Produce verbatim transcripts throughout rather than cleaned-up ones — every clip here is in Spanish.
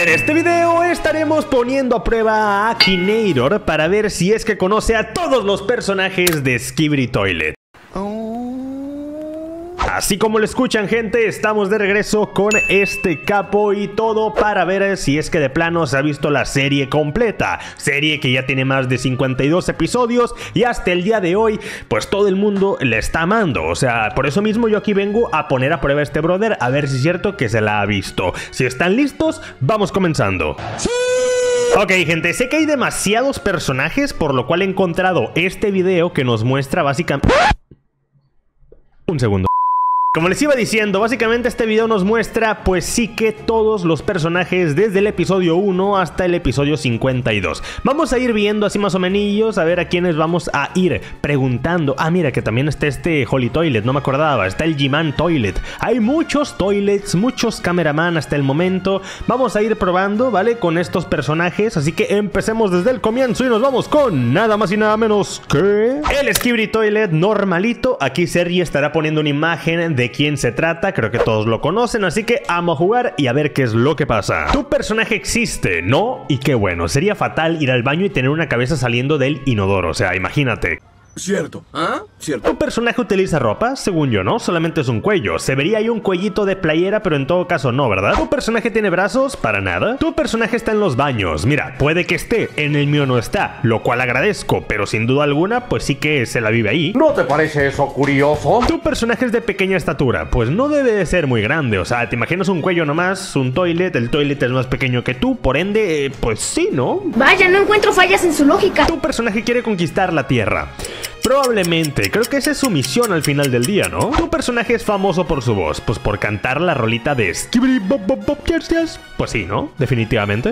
En este video estaremos poniendo a prueba a Akinator para ver si es que conoce a todos los personajes de Skibidi Toilet. Así como lo escuchan, gente, estamos de regreso con este capo y todo para ver si es que de plano se ha visto la serie completa. Serie que ya tiene más de cincuenta y dos episodios y hasta el día de hoy, pues todo el mundo le está amando. O sea, por eso mismo yo aquí vengo a poner a prueba a este brother a ver si es cierto que se la ha visto. Si están listos, vamos comenzando. ¡Sí! Ok, gente, sé que hay demasiados personajes, por lo cual he encontrado este video que nos muestra básicamente... Un segundo. Como les iba diciendo, básicamente este video nos muestra pues sí que todos los personajes desde el episodio uno hasta el episodio cincuenta y dos. Vamos a ir viendo así más o menos a ver a quiénes vamos a ir preguntando. Ah, mira que también está este Holy Toilet, no me acordaba, está el G-Man Toilet. Hay muchos toilets, muchos cameraman hasta el momento. Vamos a ir probando, ¿vale? Con estos personajes, así que empecemos desde el comienzo y nos vamos con nada más y nada menos que... el Skibidi Toilet normalito. Aquí Sergi estará poniendo una imagen de de quién se trata, creo que todos lo conocen, así que vamos a jugar y a ver qué es lo que pasa. Tu personaje existe, ¿no? Y qué bueno, sería fatal ir al baño y tener una cabeza saliendo del inodoro, o sea, imagínate. Cierto. ¿Ah? Cierto. ¿Tu personaje utiliza ropa? Según yo, ¿no? Solamente es un cuello. Se vería ahí un cuellito de playera, pero en todo caso no, ¿verdad? ¿Tu personaje tiene brazos? Para nada. ¿Tu personaje está en los baños? Mira, puede que esté, en el mío no está, lo cual agradezco, pero sin duda alguna, pues sí que se la vive ahí. ¿No te parece eso curioso? ¿Tu personaje es de pequeña estatura? Pues no debe de ser muy grande, o sea, te imaginas un cuello nomás, un toilet, el toilet es más pequeño que tú, por ende, eh, pues sí, ¿no? Vaya, no encuentro fallas en su lógica. ¿Tu personaje quiere conquistar la Tierra? Probablemente, creo que esa es su misión al final del día, ¿no? Tu personaje es famoso por su voz, pues por cantar la rolita de Skibidi Bop Bop Bop Yes Yes. Pues sí, ¿no? Definitivamente.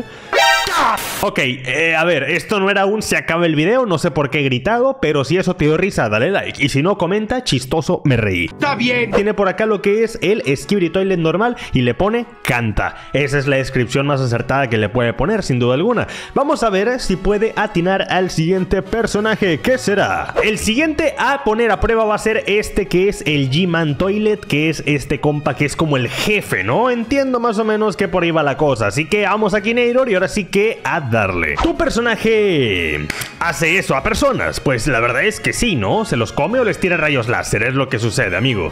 Ok, eh, a ver, esto no era un se acaba el video, no sé por qué he gritado, pero si eso te dio risa, dale like. Y si no, comenta, chistoso, me reí. Está bien. Tiene por acá lo que es el Skibidi Toilet normal y le pone canta. Esa es la descripción más acertada que le puede poner, sin duda alguna. Vamos a ver si puede atinar al siguiente personaje. ¿Qué será? El siguiente a poner a prueba va a ser este que es el G-Man Toilet, que es este compa que es como el jefe, ¿no? Entiendo más o menos que por ahí va la cosa. Así que vamos a Akinator y ahora sí que a darle. ¿Tu personaje hace eso a personas? Pues la verdad es que sí, ¿no? ¿Se los come o les tira rayos láser? Es lo que sucede, amigo.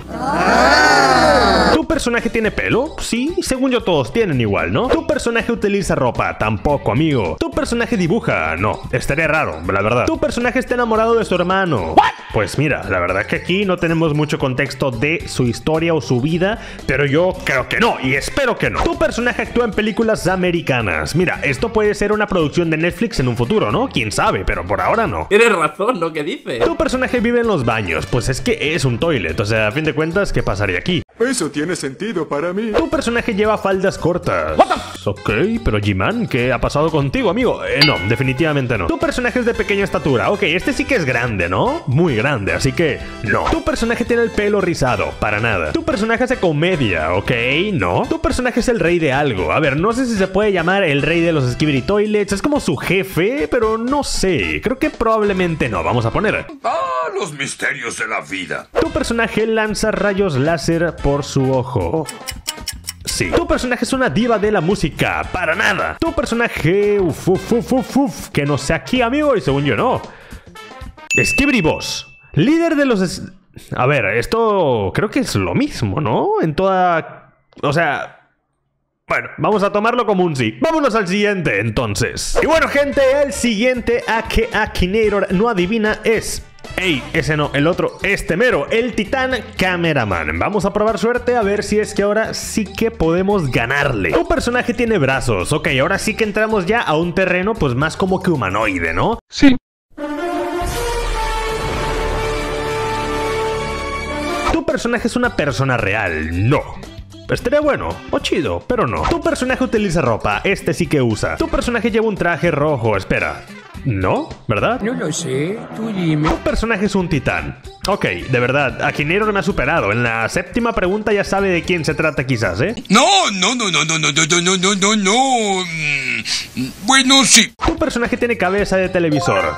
Ah. ¿Tu personaje tiene pelo? Sí, según yo todos tienen igual, ¿no? ¿Tu personaje utiliza ropa? Tampoco, amigo. ¿Tu personaje dibuja? No, estaría raro, la verdad. ¿Tu personaje está enamorado de su hermano? ¿What? Pues mira, la verdad es que aquí no tenemos mucho contexto de su historia o su vida, pero yo creo que no, y espero que no. ¿Tu personaje actúa en películas americanas? Mira, esto puede ser una producción de Netflix en un futuro, ¿no? Quién sabe, pero por ahora no. Tienes razón lo que dices. ¿Tu personaje vive en los baños? Pues es que es un toilet, o sea, a fin de cuentas, ¿qué pasaría aquí? Eso tiene sentido para mí. ¿Tu personaje lleva faldas cortas? Ok, pero G-Man, ¿qué ha pasado contigo, amigo? Eh, no, definitivamente no. ¿Tu personaje es de pequeña estatura? Ok, este sí que es grande, ¿no? Muy grande, así que no. ¿Tu personaje tiene el pelo rizado? Para nada. ¿Tu personaje hace comedia? Ok, no. ¿Tu personaje es el rey de algo? A ver, no sé si se puede llamar el rey de los Skibidi Toilets, es como su jefe, pero no sé. Creo que probablemente no. Vamos a poner. Ah, los misterios de la vida. ¿Tu personaje lanza rayos láser por su ojo? Sí. ¿Tu personaje es una diva de la música? Para nada. ¿Tu personaje... Uf, uf, uf, uf, uf, que no sé aquí, amigo, y según yo no. Skibidi Boss, líder de los... Es... A ver, esto creo que es lo mismo, ¿no? En toda... O sea... Bueno, vamos a tomarlo como un sí. Vámonos al siguiente, entonces. Y bueno, gente, el siguiente a que Akinator no adivina es... Ey, ese no, el otro, este mero, el Titán Cameraman. Vamos a probar suerte a ver si es que ahora sí que podemos ganarle. Tu personaje tiene brazos. Ok, ahora sí que entramos ya a un terreno pues más como que humanoide, ¿no? Sí. Tu personaje es una persona real. No. Estaría bueno o chido, pero no. Tu personaje utiliza ropa. Este sí que usa. Tu personaje lleva un traje rojo. Espera. ¿No? ¿Verdad? No lo sé. Tú dime. Tu personaje es un titán. Ok, de verdad, Akinator me ha superado. En la séptima pregunta ya sabe de quién se trata quizás, ¿eh? No, no, no, no, no, no, no, no, no, no, no. Bueno, sí. Tu personaje tiene cabeza de televisor.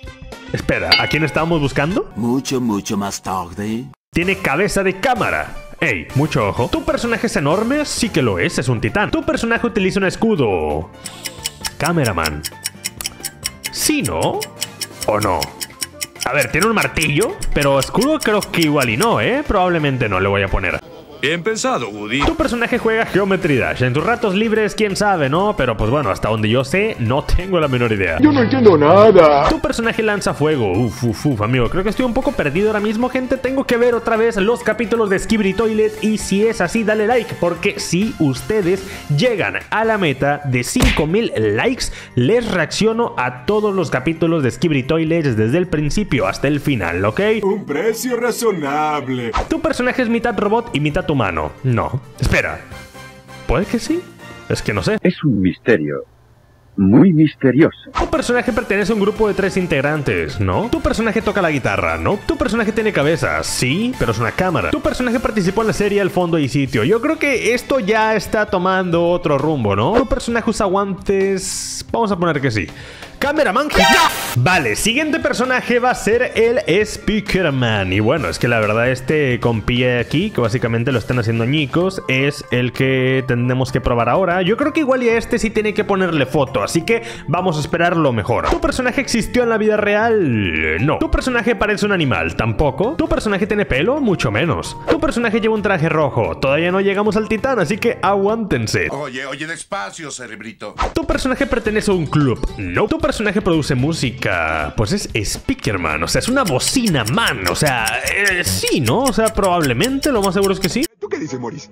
Espera, ¿a quién estábamos buscando? Mucho, mucho más tarde. Tiene cabeza de cámara. Ey, mucho ojo. ¿Tu personaje es enorme? Sí que lo es, es un titán. ¿Tu personaje utiliza un escudo? Cameraman. ¿Sí, no? ¿O no? A ver, tiene un martillo, pero escudo creo que igual y no, ¿eh? Probablemente no le voy a poner. Bien pensado, Woody. Tu personaje juega Geometry Dash. En tus ratos libres, quién sabe, ¿no? Pero pues bueno, hasta donde yo sé, no tengo la menor idea. Yo no entiendo nada. Tu personaje lanza fuego. Uf, uf, uf, amigo. Creo que estoy un poco perdido ahora mismo, gente. Tengo que ver otra vez los capítulos de Skibidi Toilet. Y si es así, dale like. Porque si ustedes llegan a la meta de cinco mil likes, les reacciono a todos los capítulos de Skibidi Toilet desde el principio hasta el final, ¿ok? Un precio razonable. Tu personaje es mitad robot y mitad humano. No. Espera. ¿Puede que sí? Es que no sé. Es un misterio. Muy misterioso. Tu personaje pertenece a un grupo de tres integrantes, ¿no? Tu personaje toca la guitarra, ¿no? Tu personaje tiene cabeza, sí, pero es una cámara. Tu personaje participó en la serie El Fondo y Sitio. Yo creo que esto ya está tomando otro rumbo, ¿no? Tu personaje usa guantes... Vamos a poner que sí. Cameraman. Vale, siguiente personaje va a ser el Speakerman. Y bueno, es que la verdad este compilla aquí, que básicamente lo están haciendo añicos, es el que tendremos que probar ahora. Yo creo que igual y a este sí tiene que ponerle foto, así que vamos a esperar lo mejor. ¿Tu personaje existió en la vida real? No. ¿Tu personaje parece un animal? Tampoco. ¿Tu personaje tiene pelo? Mucho menos. ¿Tu personaje lleva un traje rojo? Todavía no llegamos al titán, así que aguántense. Oye, oye, despacio, cerebrito. ¿Tu personaje pertenece a un club? No. ¿Tu personaje produce música? Pues es Speakerman, o sea, es una bocina man, o sea, eh, sí, ¿no? O sea, probablemente, lo más seguro es que sí. ¿Tú qué dices, Morris?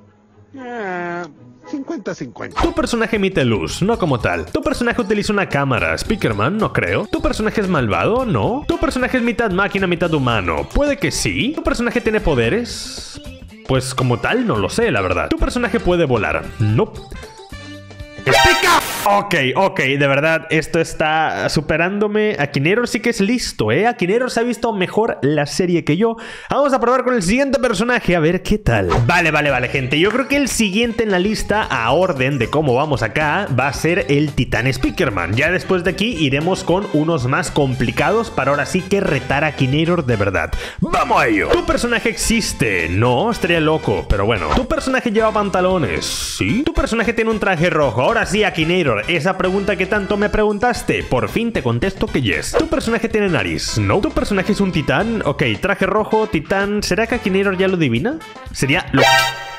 cincuenta cincuenta. Tu personaje emite luz, no como tal. Tu personaje utiliza una cámara. Speakerman, no creo. Tu personaje es malvado, no. Tu personaje es mitad máquina, mitad humano. Puede que sí. Tu personaje tiene poderes. Pues como tal, no lo sé, la verdad. Tu personaje puede volar. No. ¡Explica! Ok, ok, de verdad, esto está superándome. Akinero sí que es listo, ¿eh? Akinero se ha visto mejor la serie que yo. Vamos a probar con el siguiente personaje, a ver qué tal. Vale, vale, vale, gente. Yo creo que el siguiente en la lista, a orden de cómo vamos acá, va a ser el Titán Speakerman. Ya después de aquí iremos con unos más complicados para ahora sí que retar a Akinero de verdad. ¡Vamos a ello! ¿Tu personaje existe? No, estaría loco, pero bueno. ¿Tu personaje lleva pantalones? Sí. ¿Tu personaje tiene un traje rojo? Ahora sí, Akinero, esa pregunta que tanto me preguntaste, por fin te contesto que yes. ¿Tu personaje tiene nariz? No. ¿Tu personaje es un titán? Ok, traje rojo, titán. ¿Será que Akinero ya lo adivina? Sería lo...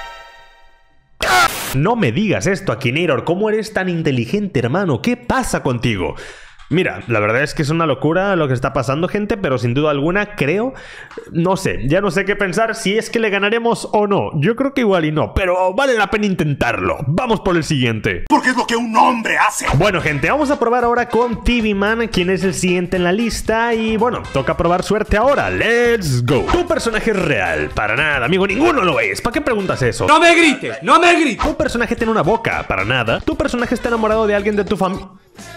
No me digas esto, Akinero. ¿Cómo eres tan inteligente, hermano? ¿Qué pasa contigo? Mira, la verdad es que es una locura lo que está pasando, gente, pero sin duda alguna creo, no sé, ya no sé qué pensar si es que le ganaremos o no. Yo creo que igual y no, pero vale la pena intentarlo. Vamos por el siguiente. Porque es lo que un hombre hace. Bueno, gente, vamos a probar ahora con T V Man, quien es el siguiente en la lista. Y bueno, toca probar suerte ahora. ¡Let's go! ¿Tu personaje es real? Para nada, amigo, ninguno lo es. ¿Para qué preguntas eso? ¡No me grites! ¡No me grites! ¿Tu personaje tiene una boca? Para nada. ¿Tu personaje está enamorado de alguien de tu familia?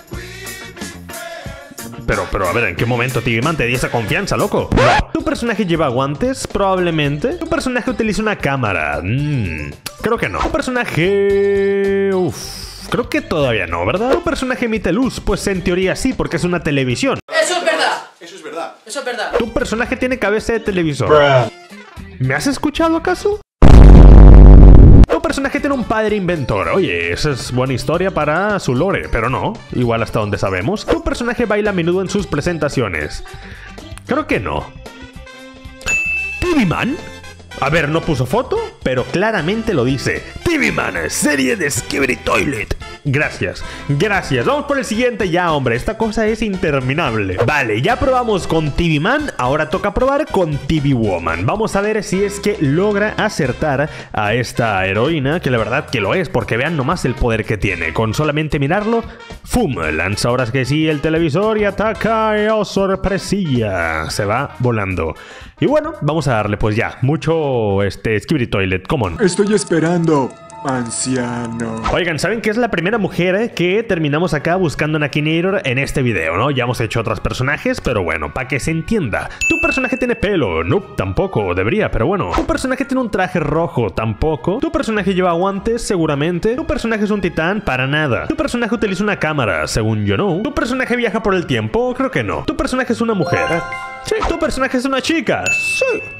Pero, pero, a ver, ¿en qué momento T V Man te di esa confianza, loco? No. ¿Tu personaje lleva guantes? Probablemente. ¿Tu personaje utiliza una cámara? Mm, creo que no. ¿Tu personaje...? Uf, creo que todavía no, ¿verdad? ¿Tu personaje emite luz? Pues en teoría sí, porque es una televisión. ¡Eso es verdad! Eso es verdad. ¡Eso es verdad! ¿Tu personaje tiene cabeza de televisor? ¿Me has escuchado acaso? Tu personaje tiene un padre inventor. Oye, esa es buena historia para su lore, pero no, igual hasta donde sabemos. Tu personaje baila a menudo en sus presentaciones. Creo que no. ¿T V Man? A ver, no puso foto, pero claramente lo dice. T V Man, serie de Skibidi Toilet. Gracias, gracias. Vamos por el siguiente ya, hombre. Esta cosa es interminable. Vale, ya probamos con T V Man. Ahora toca probar con T V Woman. Vamos a ver si es que logra acertar a esta heroína, que la verdad que lo es, porque vean nomás el poder que tiene. Con solamente mirarlo, ¡fum! Lanza ahora que sí el televisor y ataca. ¡Oh, sorpresilla! Se va volando. Y bueno, vamos a darle pues ya. Mucho este Skibidi Toilet, come on. Estoy esperando, anciano. Oigan, ¿saben que es la primera mujer que terminamos acá buscando en Akinero en este video, no? Ya hemos hecho otros personajes, pero bueno, para que se entienda. ¿Tu personaje tiene pelo? No, tampoco, debería, pero bueno. ¿Tu personaje tiene un traje rojo? Tampoco. ¿Tu personaje lleva guantes? Seguramente. ¿Tu personaje es un titán? Para nada. ¿Tu personaje utiliza una cámara? Según yo no. ¿Tu personaje viaja por el tiempo? Creo que no. ¿Tu personaje es una mujer? Sí. ¿Tu personaje es una chica? Sí.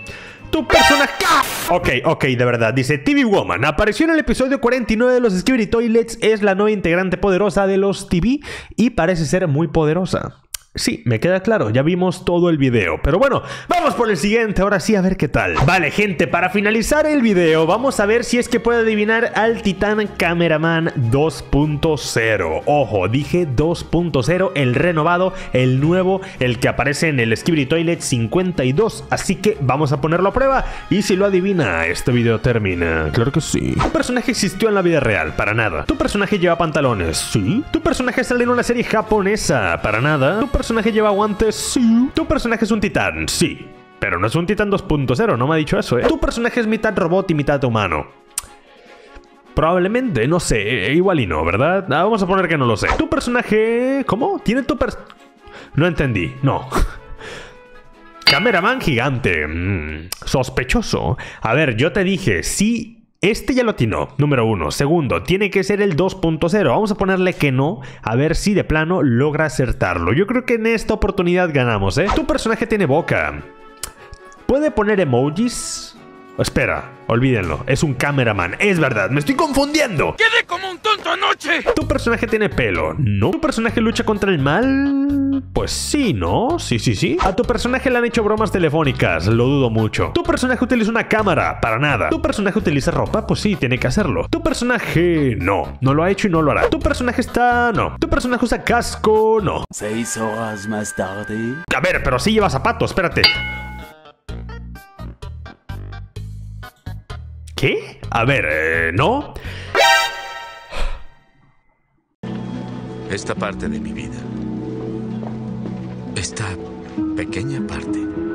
Tu personaje... Ok, ok, de verdad. Dice T V Woman. Apareció en el episodio cuarenta y nueve de los Skibidi Toilets. Es la nueva integrante poderosa de los T V y parece ser muy poderosa. Sí, me queda claro, ya vimos todo el video. Pero bueno, vamos por el siguiente, ahora sí a ver qué tal. Vale, gente, para finalizar el video, vamos a ver si es que puede adivinar al Titán Cameraman dos punto cero. Ojo, dije dos punto cero, el renovado, el nuevo, el que aparece en el Skibidi Toilet cincuenta y dos. Así que vamos a ponerlo a prueba y si lo adivina, este video termina. Claro que sí. Tu personaje existió en la vida real, para nada. Tu personaje lleva pantalones, sí. Tu personaje sale en una serie japonesa, para nada. Tu personaje lleva guantes, sí. Tu personaje es un titán, sí. Pero no es un titán dos punto cero, no me ha dicho eso, ¿eh? Tu personaje es mitad robot y mitad humano. Probablemente, no sé, igual y no, ¿verdad? Ah, vamos a poner que no lo sé. Tu personaje... ¿Cómo? ¿Tiene tu per... No entendí, no. Cameraman gigante. Mm, sospechoso. A ver, yo te dije, sí... Este ya lo atinó, número uno. Segundo, tiene que ser el dos punto cero. Vamos a ponerle que no, a ver si de plano logra acertarlo. Yo creo que en esta oportunidad ganamos, ¿eh? Tu personaje tiene boca. ¿Puede poner emojis? Espera, olvídenlo. Es un cameraman. Es verdad, me estoy confundiendo. ¡Quedé como un tonto anoche! ¿Tu personaje tiene pelo? ¿No? ¿Tu personaje lucha contra el mal? Pues sí, ¿no? Sí, sí, sí. A tu personaje le han hecho bromas telefónicas. Lo dudo mucho. ¿Tu personaje utiliza una cámara? Para nada. ¿Tu personaje utiliza ropa? Pues sí, tiene que hacerlo. ¿Tu personaje? No. No lo ha hecho y no lo hará. ¿Tu personaje está...? No. ¿Tu personaje usa casco? No. Seis horas más tarde... A ver, pero sí lleva zapatos. Espérate. ¿Qué? A ver, eh, ¿no? Esta parte de mi vida, esta pequeña parte,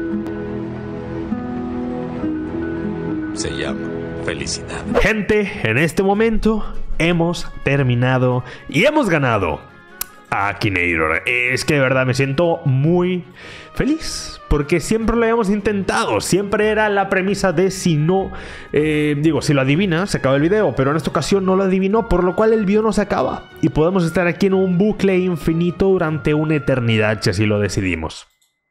se llama felicidad. Gente, en este momento hemos terminado y hemos ganado a Akinator. Es que de verdad me siento muy feliz porque siempre lo habíamos intentado. Siempre era la premisa de si no, eh, digo, si lo adivina, se acaba el video. Pero en esta ocasión no lo adivinó, por lo cual el video no se acaba. Y podemos estar aquí en un bucle infinito durante una eternidad, si así lo decidimos.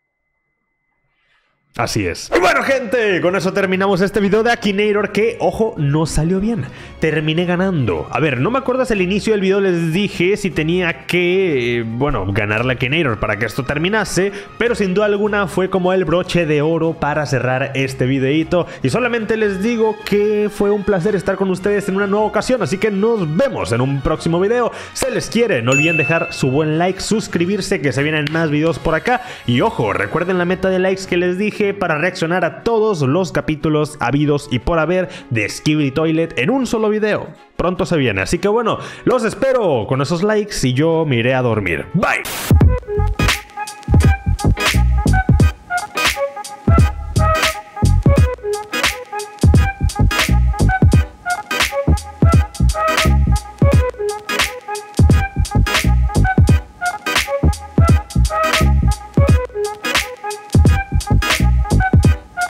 Así es. Y bueno, gente, con eso terminamos este video de Akinator que, ojo, no salió bien. Terminé ganando. A ver, no me acuerdo si al inicio del video les dije si tenía que, eh, bueno, ganarle a Akinator para que esto terminase, pero sin duda alguna fue como el broche de oro para cerrar este videito. Y solamente les digo que fue un placer estar con ustedes en una nueva ocasión, así que nos vemos en un próximo video. Se les quiere, no olviden dejar su buen like, suscribirse, que se vienen más videos por acá. Y ojo, recuerden la meta de likes que les dije para reaccionar a todos los capítulos habidos y por haber de Skibidi Toilet en un solo video. Pronto se viene, así que bueno, los espero con esos likes y yo me iré a dormir. Bye.